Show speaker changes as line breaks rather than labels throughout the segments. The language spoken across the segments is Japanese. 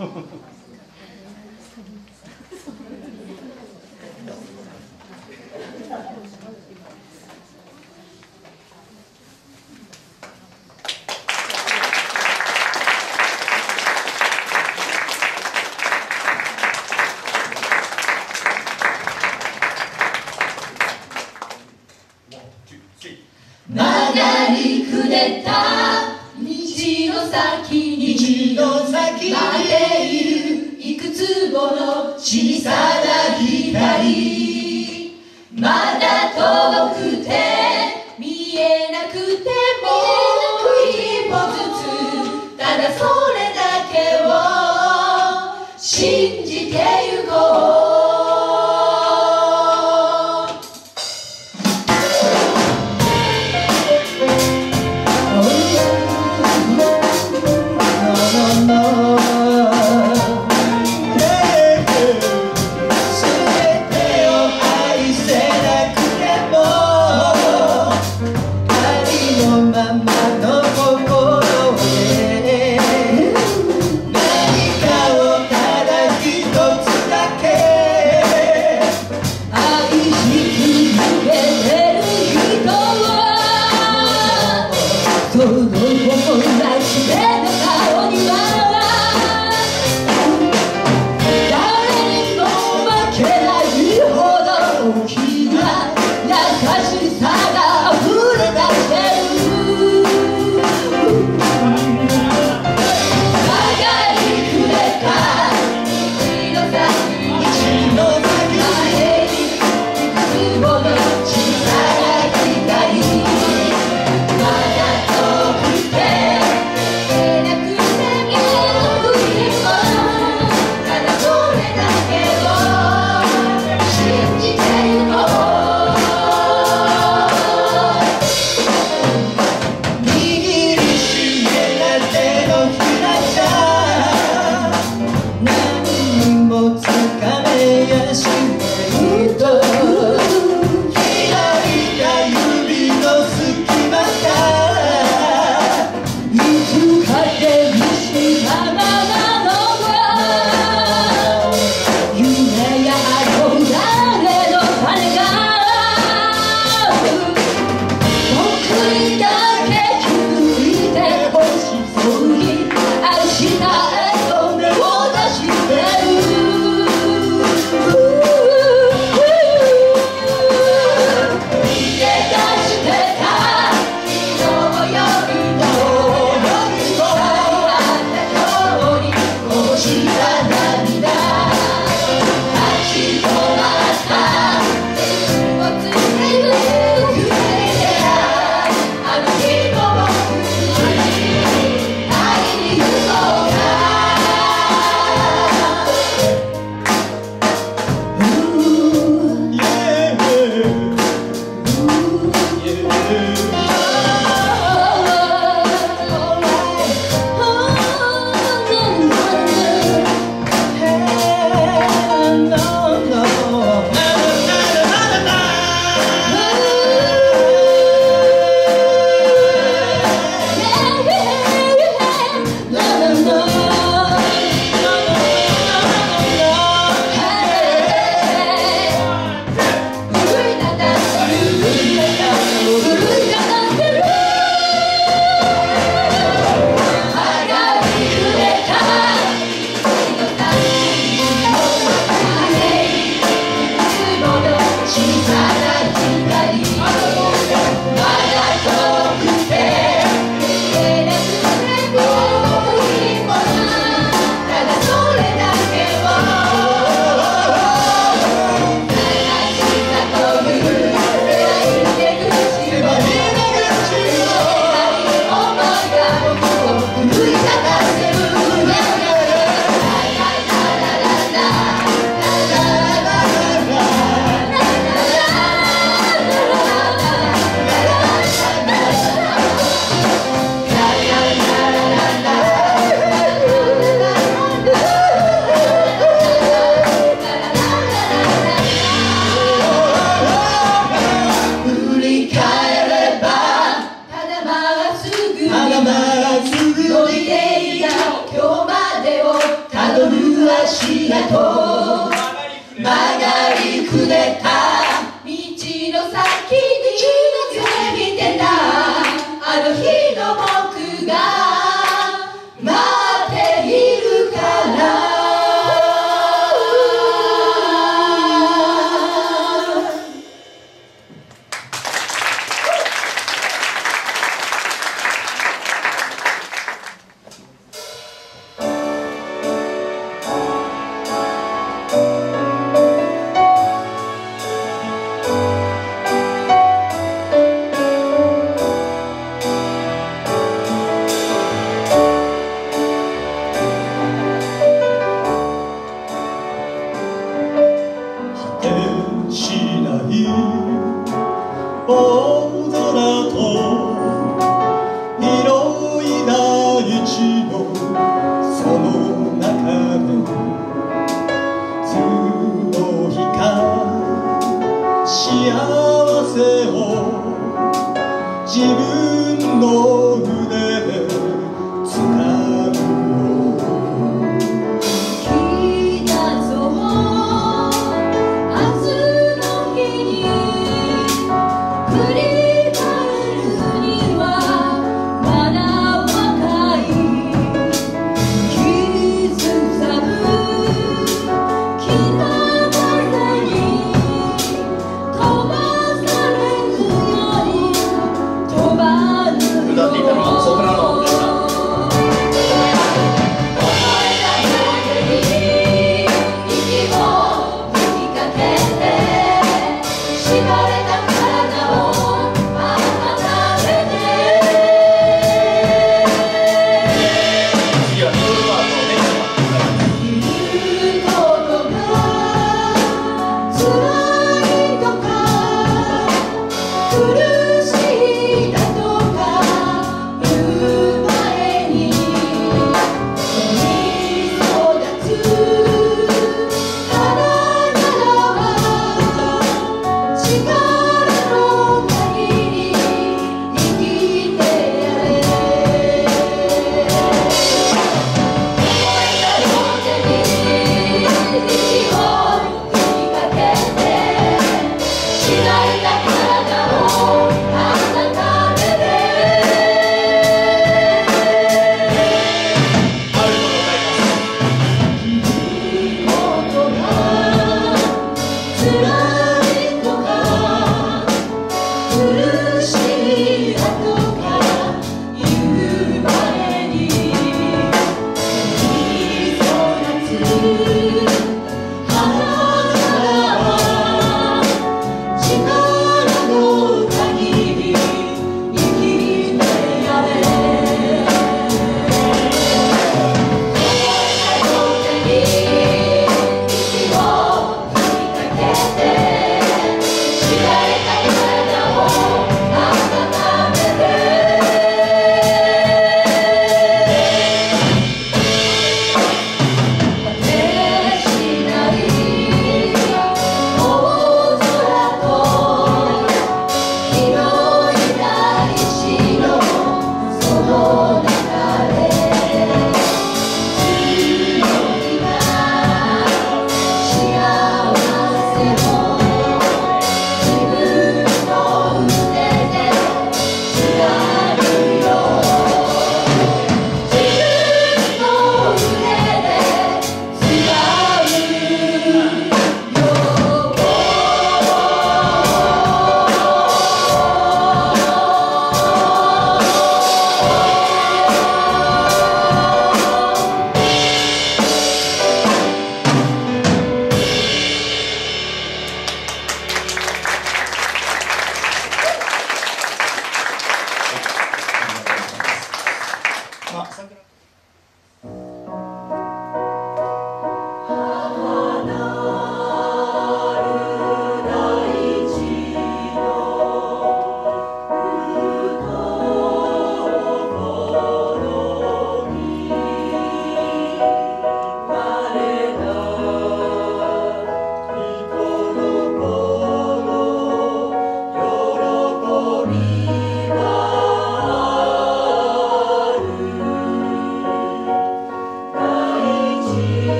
曲がりくねった道の先に待っているいくつもの小さな光、まだ遠くて見えなくても一歩ずつ、ただそれだけを信じてゆこう。
何かをただ一つだけ
がとう曲がりくねった道の先に夢見てたあの日の僕が待っているから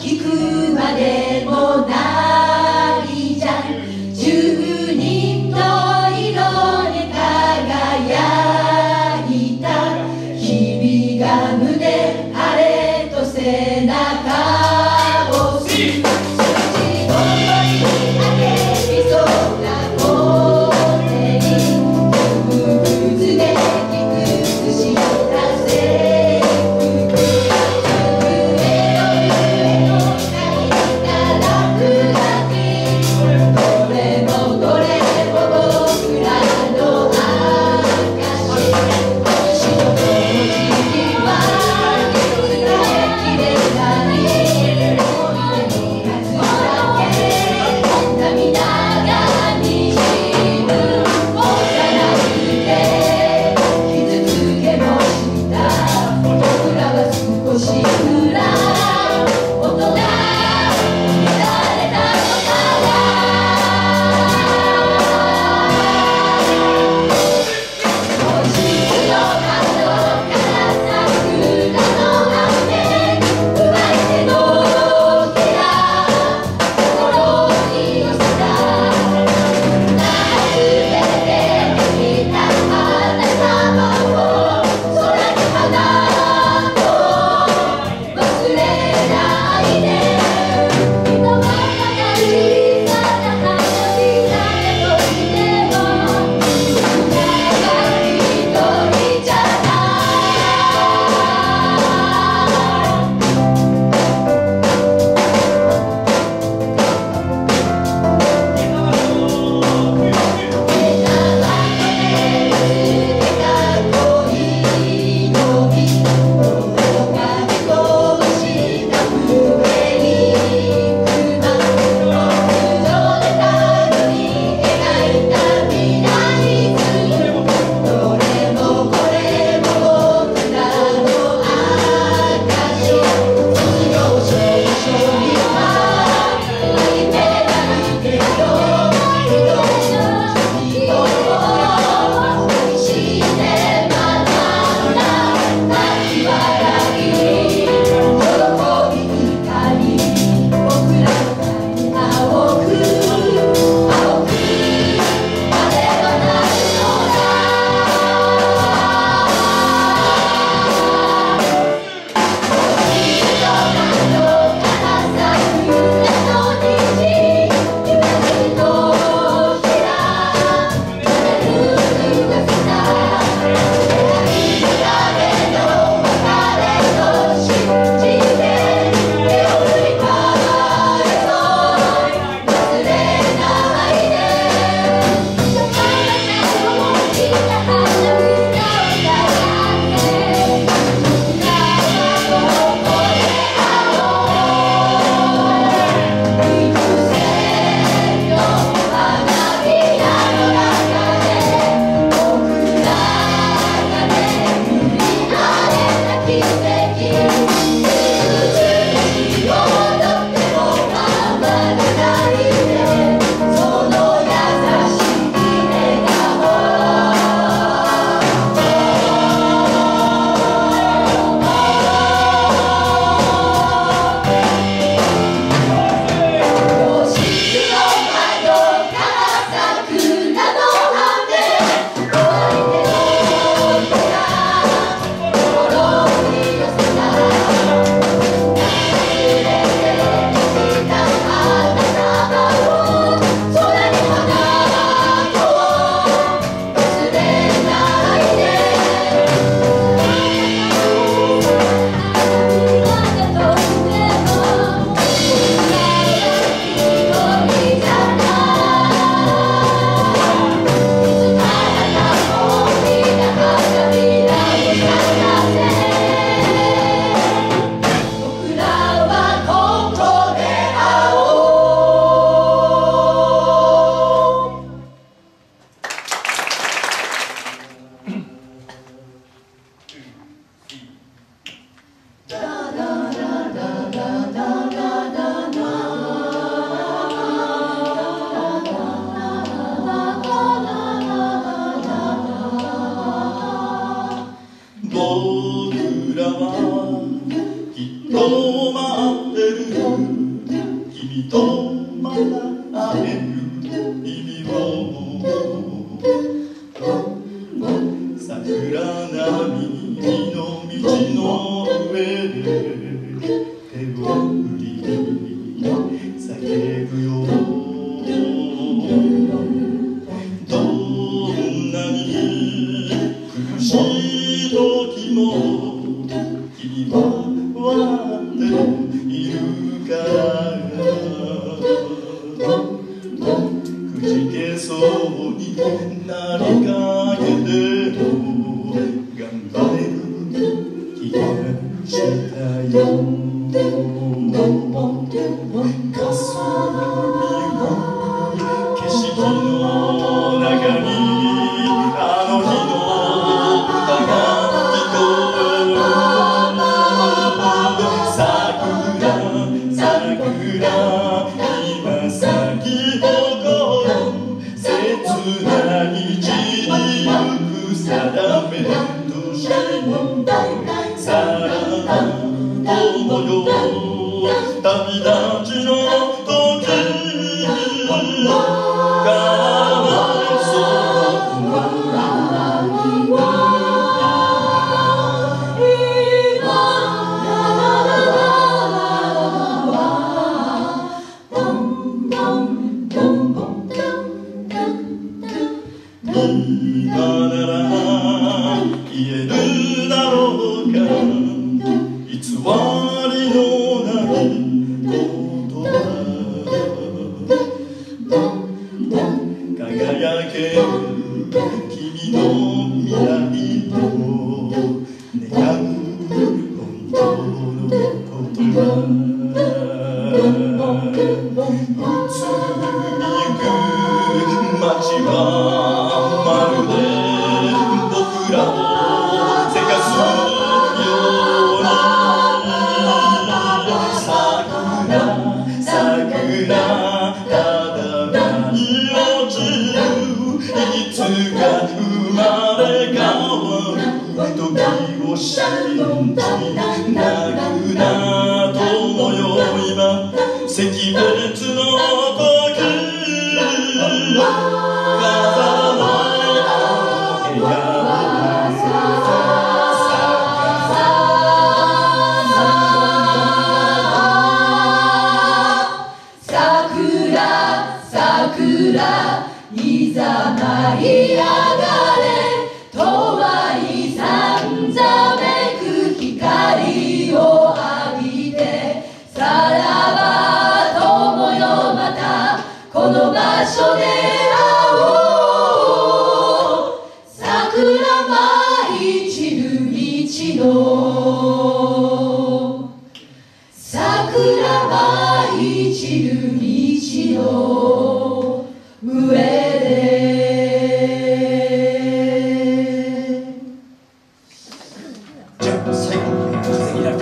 聞くまでもないじゃん。十人の色に輝いた日々が胸張れと背中を押す。「
君とまた会える日々を桜並みの道の上で手を振り叫ぶよ。どんなに苦しい時も君は笑っているからくじけそうになりかけても頑張れる気がしたよ。かすみゆく景色の中にあの日の歌が聞こえる。桜桜今咲き誇る切ない地に行く定めとしてさら友よ旅立ちの時かわいそう今なら言えるだろうか偽りのない言葉輝ける君の未来を願う本当の言葉移りゆく街はまるで僕らをせかすように桜ただに落ちるいつか生まれ変わる時を信じ泣くな友よ今惜別の時
いざ舞い上がれとはいさんざめく光を浴びてさらば友よまたこの場所で会おう桜舞い散る道の桜舞い散る道の上で
じゃあ最後に風になる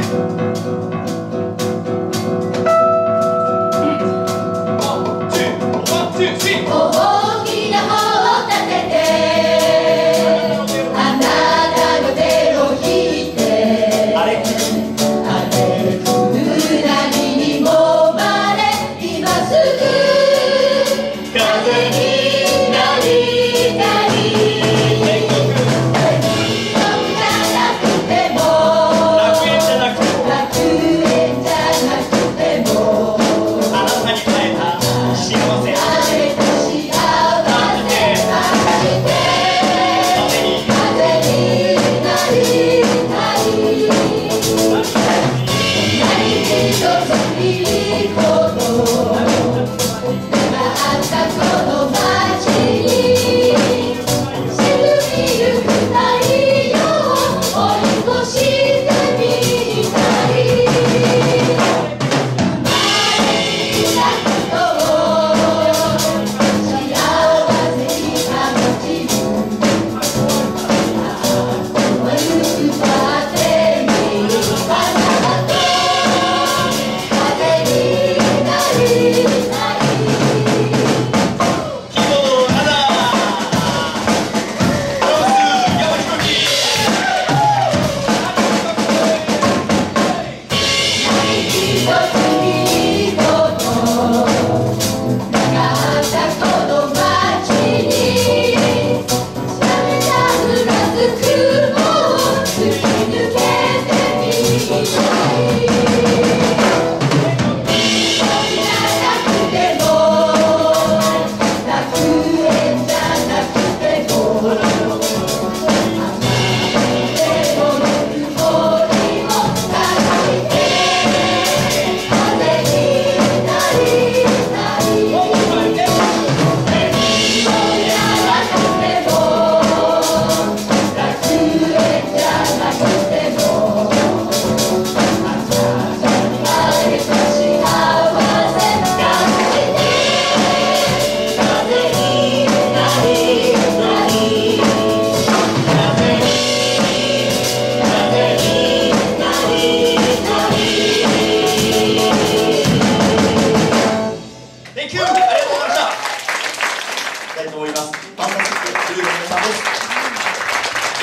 大きな帆を立ててあなたの手を引いて荒れくなぎにもまれ今すぐ風に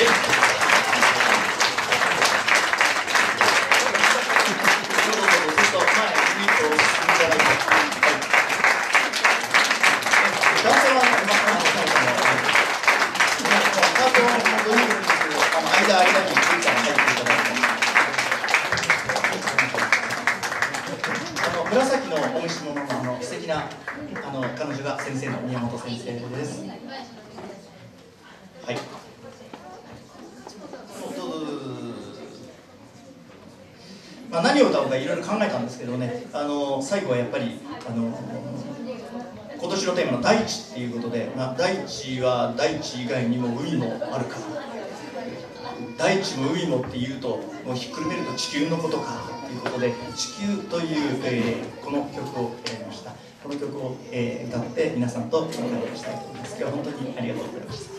紫のお召し物の素敵な彼女が先生の宮本先生です。はい。何を歌おうかいろいろ考えたんですけどね、最後はやっぱり今年のテーマの大地っていうことで、大地は大地以外にも海もあるから、大地も海もっていうともうひっくるめると地球のことかということで、地球という、この曲を選びました。この曲を、歌って皆さんとお別れしたいと思います。今日は本当にありがとうございました。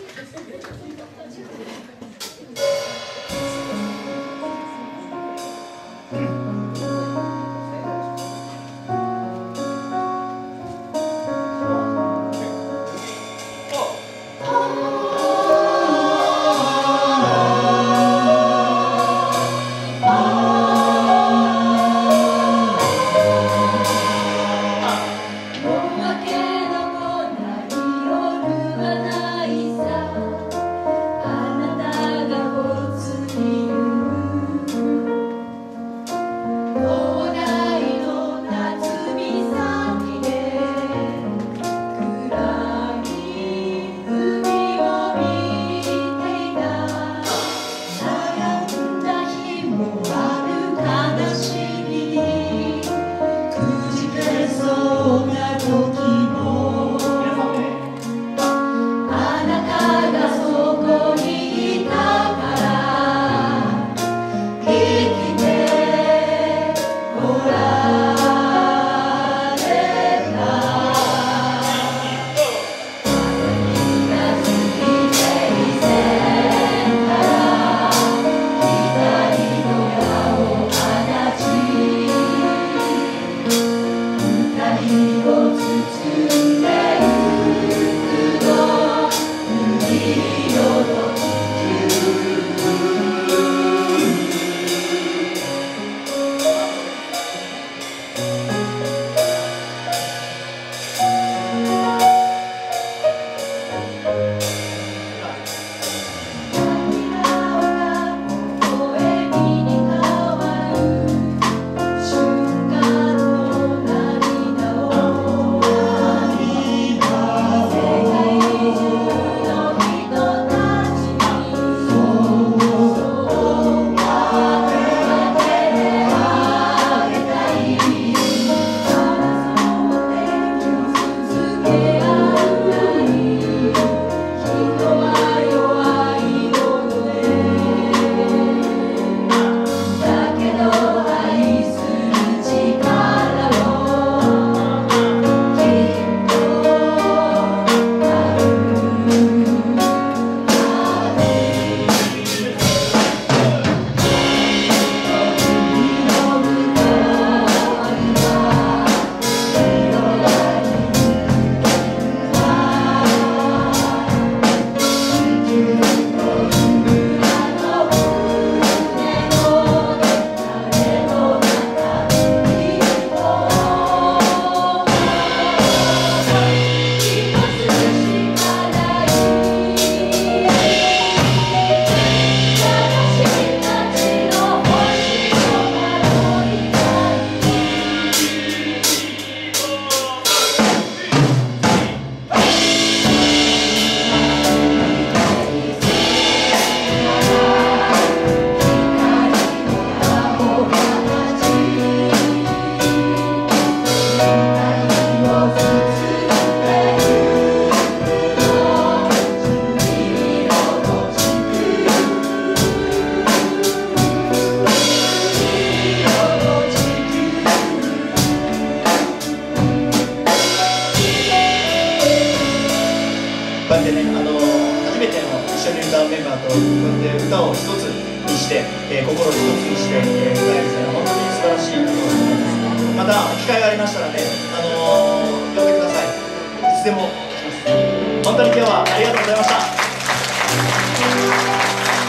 こうやってね、初めての一緒に歌うメンバーとこうやって歌を一つにして、心を一つにして、歌えるというのは本当に素晴らしいことだと思います。また機会がありましたらね、呼んでください。いつでも来ます。本当に今日はありがとうございました。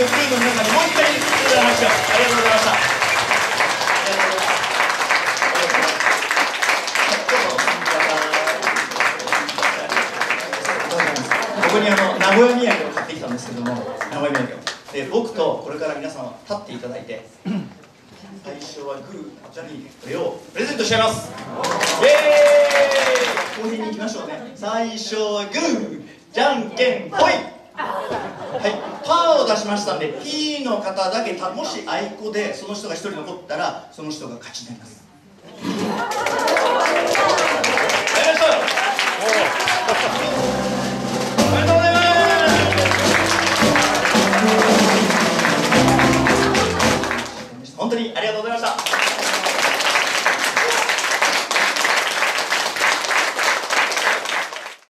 クルーの皆さんにもう一回拍手をありがとうございました。ここに名古屋土産を買ってきたんですけども、名古屋土産をで僕とこれから皆さんは立っていただいて最初はグーじゃにこれをプレゼントしちゃいます。イエーイ、公平に行きましょうね。最初はグーじゃんけんぽい。はい、パーを出しましたんで P の方だけもしあいこでその人が1人残ったらその人が勝ちになります。やりましょう。おめでとうございます。本当にありがとうございました。